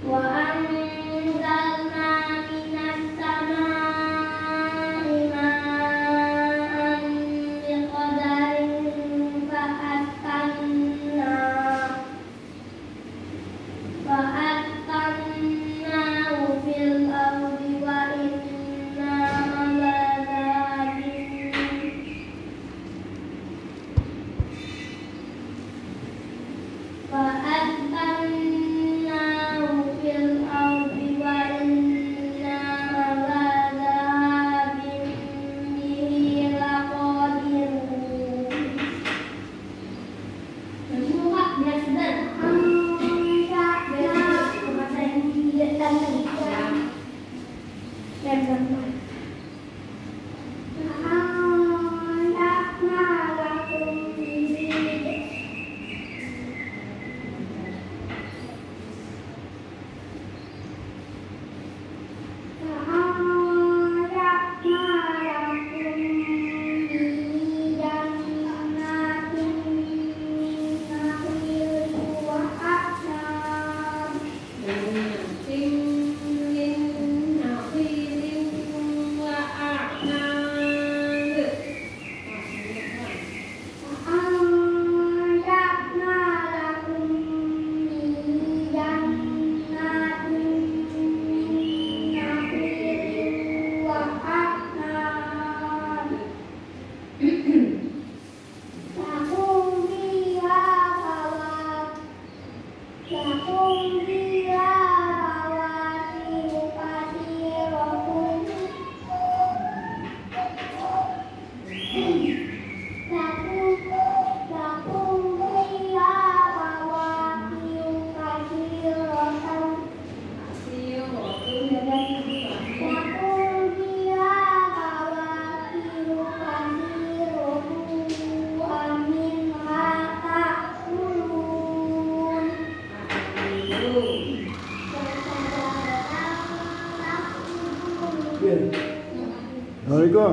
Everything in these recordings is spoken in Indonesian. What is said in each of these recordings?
Assalamualaikum.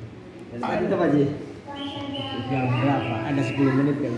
Ada Pak Ji? Jam berapa? Ada 10 menit kan?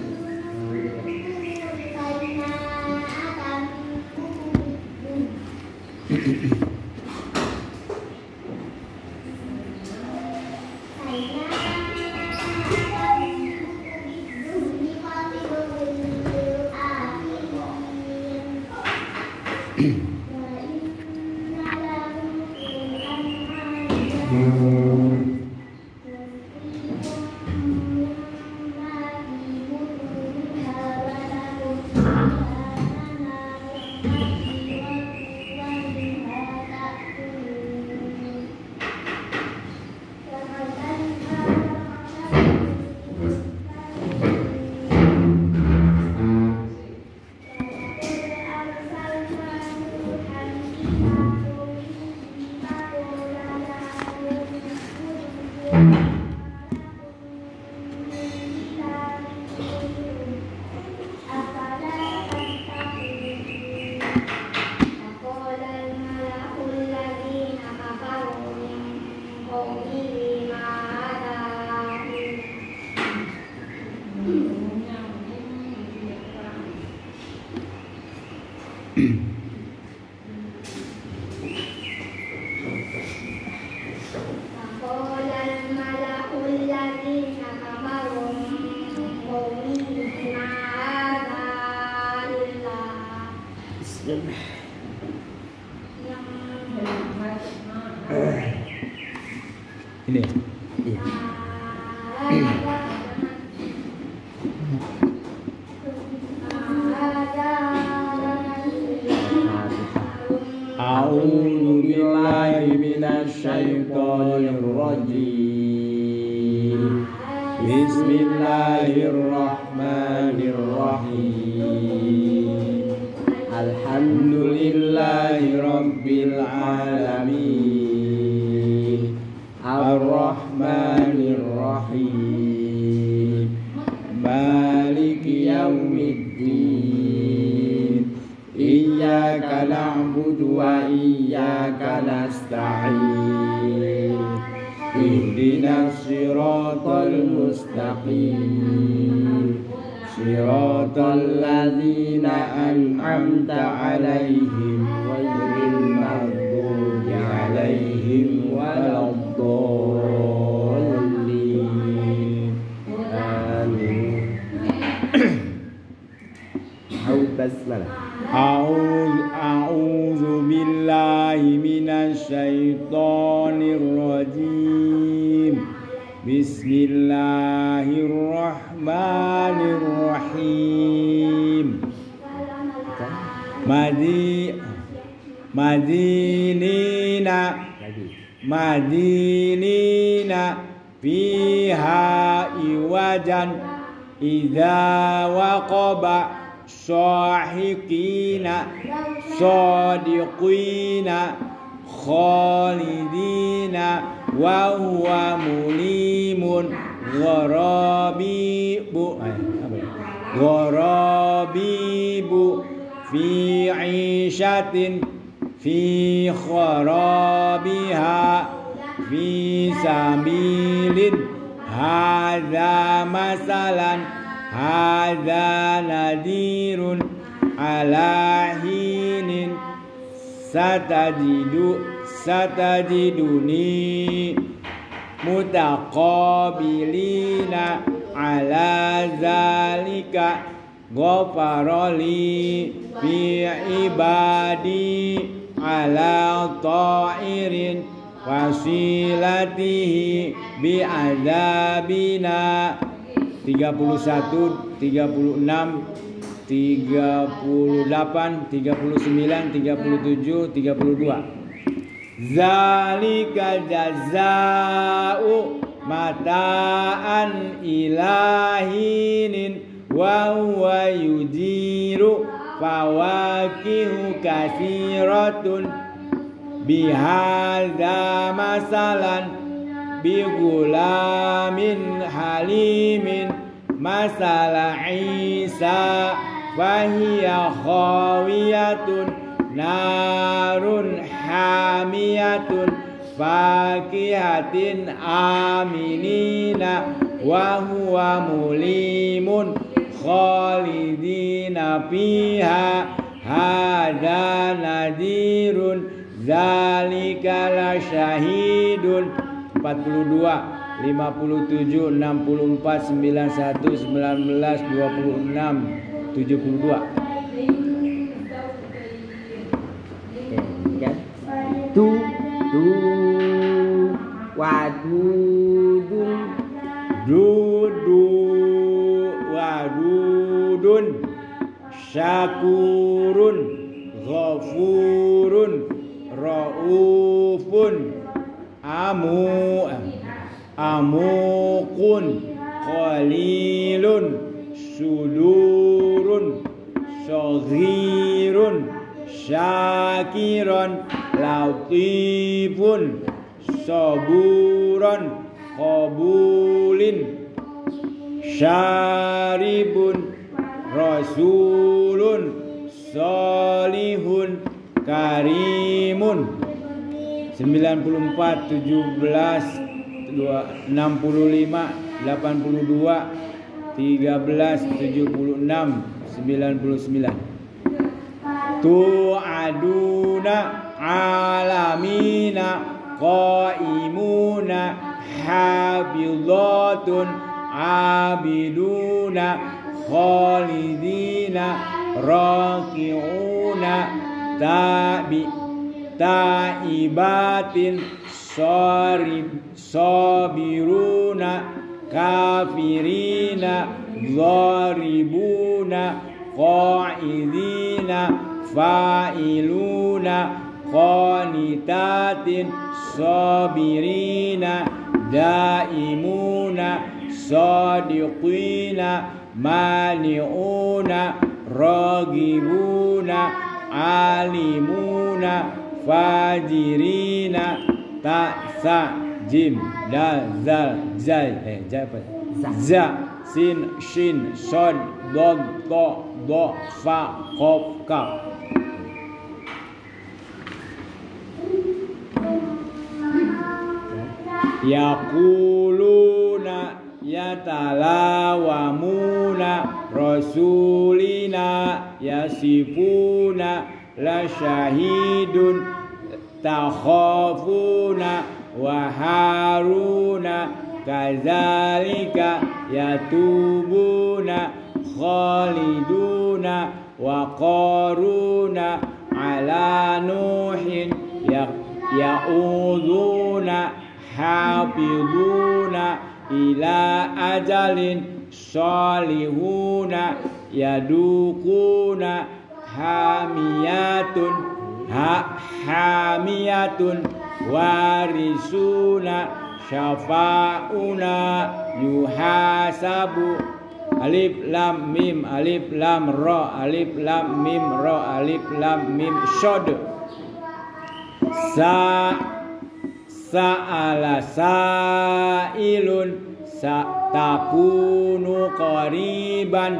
Ini ya? Iya. A'udzu billahi minasy syaithanir rajim. Bismillahirrahmanirrahim. Alhamdulillahi rabbil alamin. Ar-Rahmanir Rahim. Maliki yaumiddin. Iyyaka na'budu wa iyyaka nasta'in. Ihdinas siratal mustaqim. Siratal ladzina an'amta 'alaihim syaitonir rajim. Bismillahirrahmanirrahim. Madinina fiha iwajan idza waqaba sahiqina sadiqina khalidina wa huwa mulimun gharabibu fi 'ishatin fi kharabiha fi sabilin hadza masalan hadza nadirun ala hinin satajiduni mutaqabilina ala zalika ghafarali fi ibadi ala ta'irin wasilatihi bi azabina 31, 36, 38, 39, 37, 32. Zalika jazau mata'an ilahinin wa huwa yujiru fawakihu kasiratun bihadza masalan bigulamin halimin masala Isa fahiya khawiyatun narun hamiyatun fakihatin aminina wa huwa mulimun khalidina fiha hadza nadirun zalika la syahidun. 42, 57, 64, 91, 19, 26, 72. Wadudun syakurun ghafurun raufun amukun qalilun sudurun saghirun syakiran latifun saburan qabulin syaribun rasulun salihun karimun. 94, 17, 65, 82, 13, 76, 99. Tu'aduna alamina qaimuna hafizatun abiduna khalidina raki'una taibatin sabiruna kafirina dharibuna qaidina fa'iluna qanitatin sabirina daimuna sadiqina mani'una ragibuna alimuna fajirina ta'sa jim dal zal zai za sin shin shod dod to do fa qaf kaf. Yaquluna yatalawamuna rasulina yasifuna la syahidun takhafuna wa haruna kadzalika yatubuna khaliduna wa qaruna ala nuhin ya'uduna hafiduna ila ajalin sholihuna yadukuna hamiyatun warisuna syafauna yuhasabu alif lam mim alif lam ra alif lam mim ra alif lam mim shod sa'ala sa'ilun takunu qariban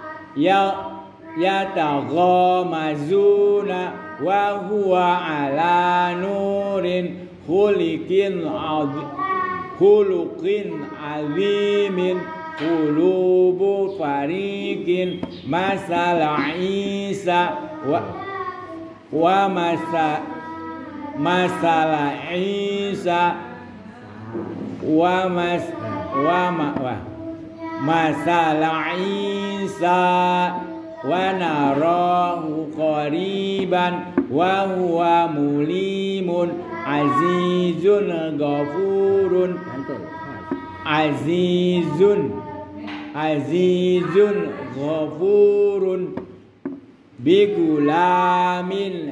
yataghamazuna wa huwa ala nurin khuluqin azimin qulubu fariqin masala Isa wa masala Isa masala Isa wa narahu qariban wa huwa mulimun azizun ghafurun azizun ghafurun bigulamin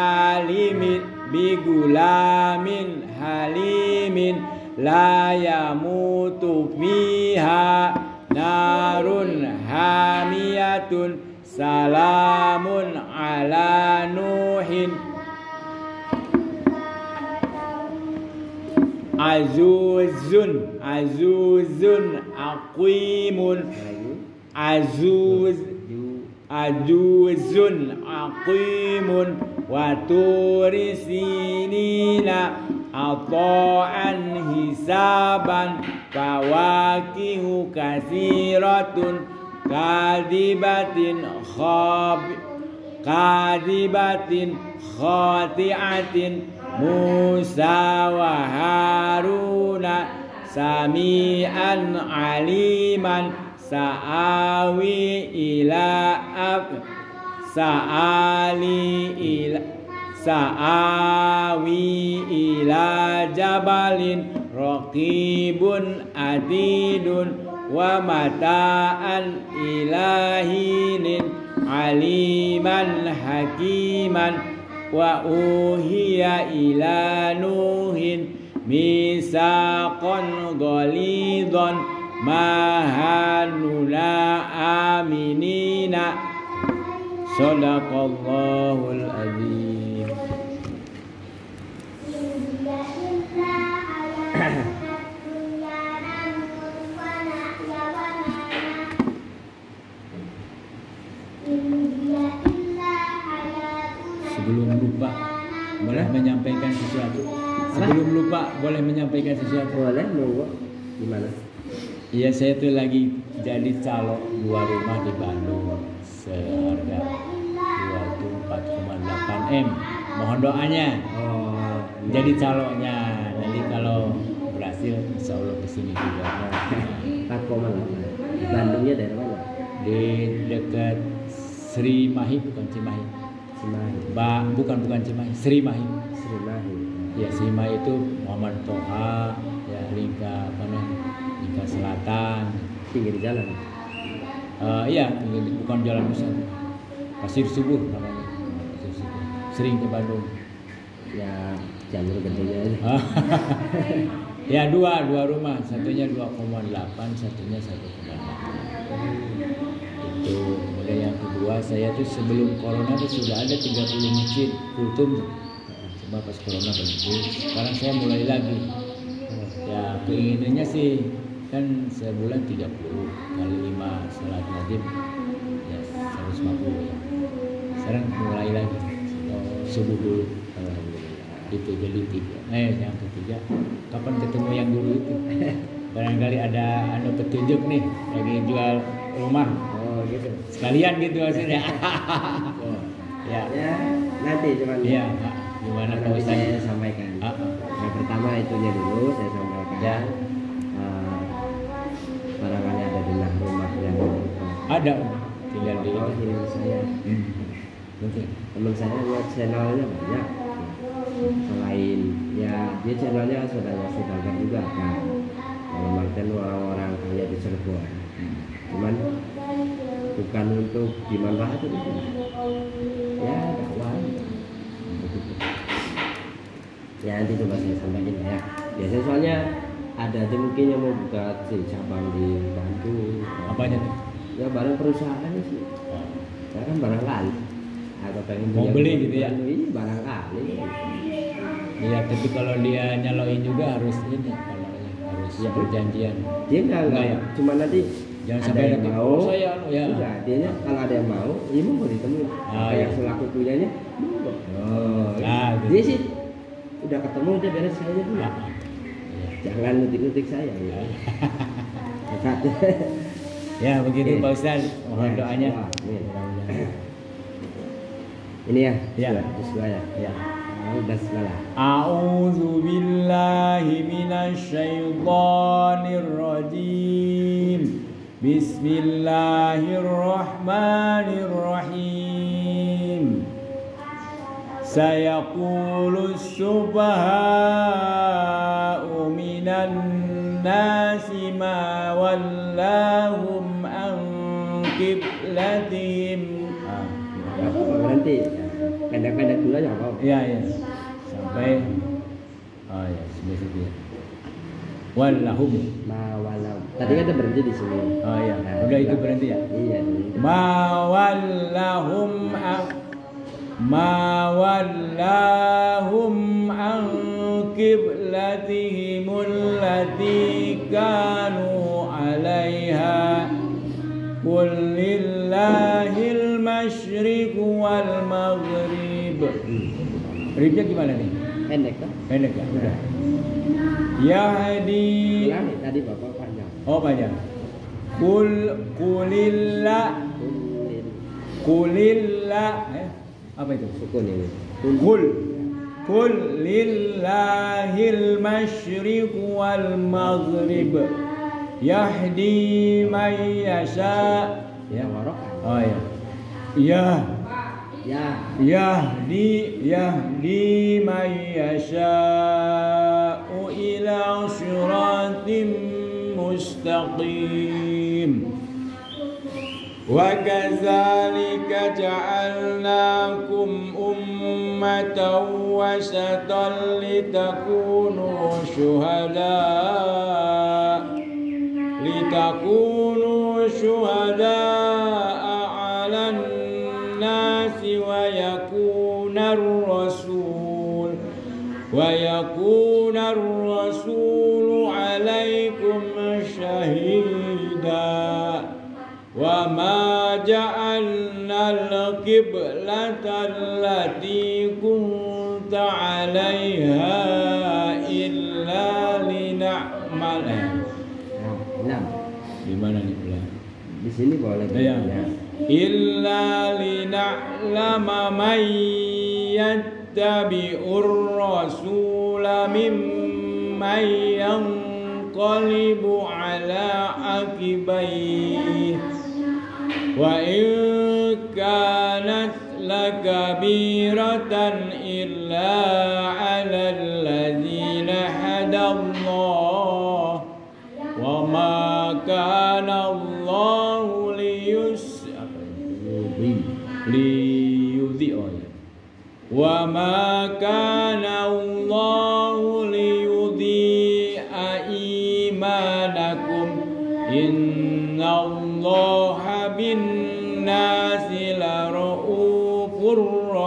halimin la yamutu fiha narun hamiyatun salamun ala nuhin azuzun aqimun azuzun aqimun wa turisinina ata'an hisaban fawakihu kasiratun kadibatin khati'atin Musa wa Haruna sami'an aliman sa'awi ila jabalin raqibun atidun wa mata'an ilahinin aliman hakiman wa uhiya ila nuhin misaqan ghalidhan mahanuna aminina sadaqallahul azim. Sebelum lupa boleh menyampaikan sesuatu. Sebelum lupa boleh menyampaikan sesuatu. Boleh, mau gimana? Iya, saya tuh lagi jadi calo 2 rumah di Bandung seharga 24,8 M. Mohon doanya. Oh, jadi calonya. Nanti kalau berhasil, insya Allah kesini juga. 4,8. Bandungnya daerah mana? Di dekat Sri Mahi, bukan Cimahi. Bukan Cimahi, Sri Mahi. Ya, Sri Mahi itu Muhammad Toha, ya Lingka Selatan. Pinggir jalan. Iya, bukan jalan besar. Pasir Subuh namanya. Pasir Subuh. Sering ke Bandung. Ya, jalur gedenya aja. Ya, dua rumah, satunya 2,8, satunya 1,8. Itu. Kemudian yang kedua, saya tuh sebelum corona tuh sudah ada 30 masjid kultum. Cuma pas corona berhenti. Sekarang saya mulai lagi. Ya, keinginannya sih kan sebulan 30 kali 5 salat maghrib ya 150 ya. Sekarang mulai lagi subuh dulu. Itu jadi 3. Yang ketiga, kapan ketemu yang dulu itu? Barangkali ada petunjuk nih lagi jual rumah. Oh gitu. Sekalian gitu maksudnya. Ya. Ya, nanti cuman. Iya, gimana kalau saya sampaikan. Yang pertama itunya dulu saya sampaikan. Ya. Barangkali ada belah rumah yang ada tinggal di ini saya. Mungkin teman saya buat channelnya banyak. selain ya dia channelnya saudagar juga kan, kalau mantan orang-orang kaya di Cirebon, cuman bukan untuk dimanfaatin, ya dakwah. Ya nanti coba saya sampaikan ya. Biasanya soalnya ada aja mungkin yang mau buka cabang di Bandung. Apanya tuh? Ya barang perusahaan sih. Ya kan barangkali. Atau pengen Mau beli gitu ya? Iya barangkali. Iya, tapi kalau dia nyaloin juga harus ini, kalau harus Ya, perjanjian. Dia enggak ya. Cuma nanti Jangan ada sampai yang nanti mau. saya ya. Enggak, dia kalau ada yang mau, ya mau ditemuin. Yang selaku punyanya, monggo. Oh, gitu. dia sih udah ketemu udah beres saya dulu. Iya. Jangan nutik-nutik saya ya. Ya begitu Pak Ustaz, mohon doanya. Ini ya, Ya. Bismillah ya. Ya. Bismillah. A'udzu billahi minasy syaithanir rajim. Bismillahirrahmanirrahim. Sayaqulu subha'u minan nasi ma wallahum an qiblatihim. Berhenti. Pendek-pendek dulu aja apa? Iya, iya. Sampai ya, sampai situ ya. Wallahum. Ma walau. Tadi kan kita berhenti di sini. Oh iya. Udah itu berhenti ya? Iya. Ma wallahum an qiblatihimul lati kanu 'alaiha. Qul lillahil masyriq wal maghrib. Ribnya gimana nih? Pendek kan? Pendek ya? Udah. Yahdi. Ulangi tadi Bapak panjang. Oh panjang. Kulillah. Apa itu? Sukun ini. Kul lillahil masyriq wal maghrib. Yahdi man yasha. Ya warok. Oh ya. Ya. Yahdi man yasha'u ila siratim mustaqim. Wa kadzalika ja'alnakum ummatan wasatan litakunu syuhada'a 'alan nasi wa yakuna ar-rasulu 'alaikum syahida wa ma ja'alna al-qiblata allati kunta 'alaiha illa lina'mal. Di mana nih pula? Di sini boleh. Ya. Illa lina'lama man yattabi'ur rasula mimman yanqalibu ala aqibaihi wa in kanat lakabiratan illa 'alal ladzina hadallah wa ma kana Allahu wa ma kana Allahu liyudhi'a imanakum innallaha bin-nasi lara'ufur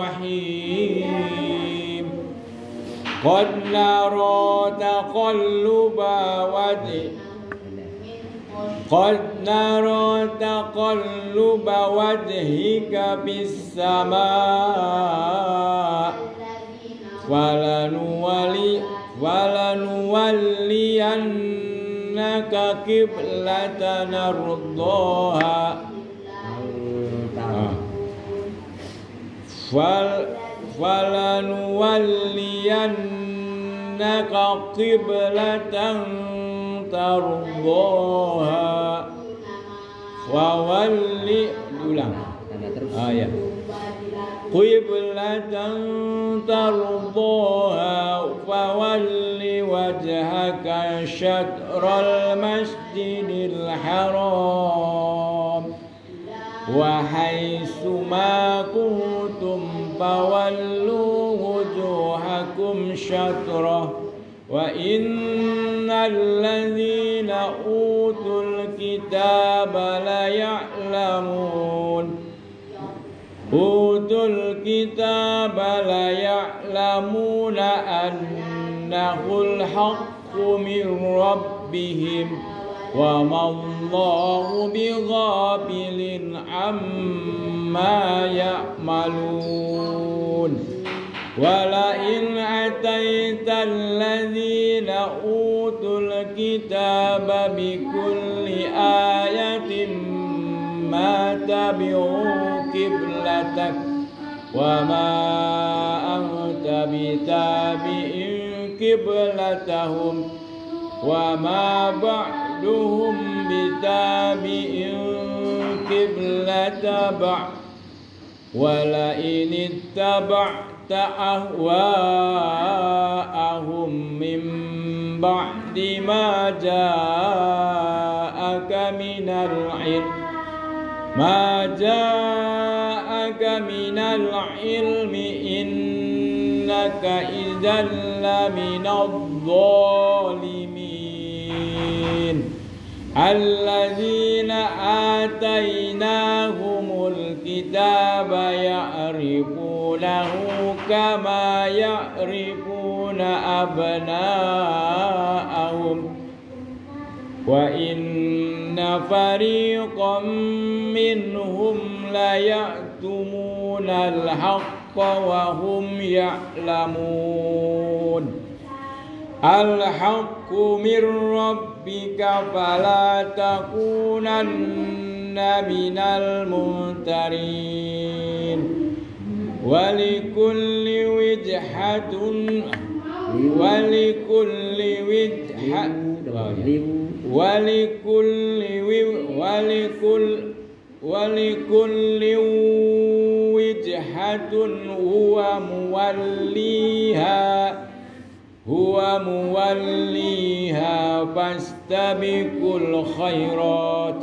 rahim. Qad nara taqalluba wajhika fis samaa walanuwalliyannaka qiblatan tardaha walanuwalliyannaka qiblatan tardaha wawalli ulang. Ya. Qiblatan tardaha شطر المسجد الحرام وحيث ما كنتم فولوا وجوهكم شطره وإن الذين أوتوا الكتاب ليعلمون أنه الحق من ربهم وما الله بغافل عما يعملون ولئن أتيت الذين أوتوا الكتاب بكل آية ما تبعوا قبلتك وما أنت بتابع قبلتهم وما بعدهم بتابع قبلة بعض ولئن اتبعت أهواءهم من بعد ما جاءك من العلم إنك إذا لمن الظالمين الذين آتيناهم الكتاب يعرفونه كما يعرفون أبناءهم وإن فريقا منهم ليكتمون الحق وهم يعلمون الحق من ربك فلا تكونن من الممترين ولكل وجهة هو موليها فاستبقوا الخيرات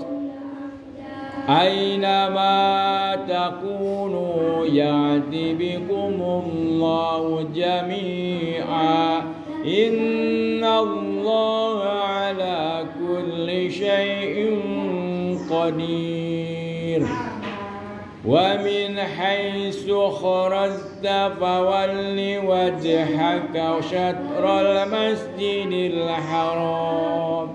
أينما تكونوا يأتي بكم الله جميعا إن الله على كل شيء قدير ومن حيث خرجت فول وجهك شطر المسجد الحرام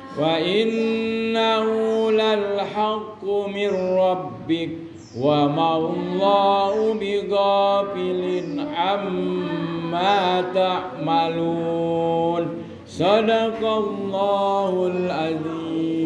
وإنه للحق من ربك وما الله بغافل عما تعملون صدق الله العظيم.